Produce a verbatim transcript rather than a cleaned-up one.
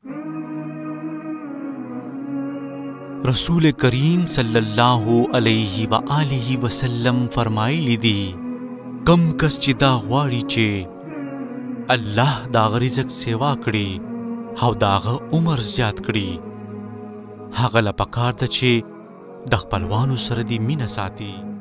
रसूल करीम सल्लल्लाहु अलैहि व आलिहि वसल्लम फरमाइली दी, कम कस چې دا غواړي چې الله دا غ رزق سیوا کړي او دا غ عمر زیات کړي، هغه له پکار ده چې د خپلوانو سره دې مینه ساتي.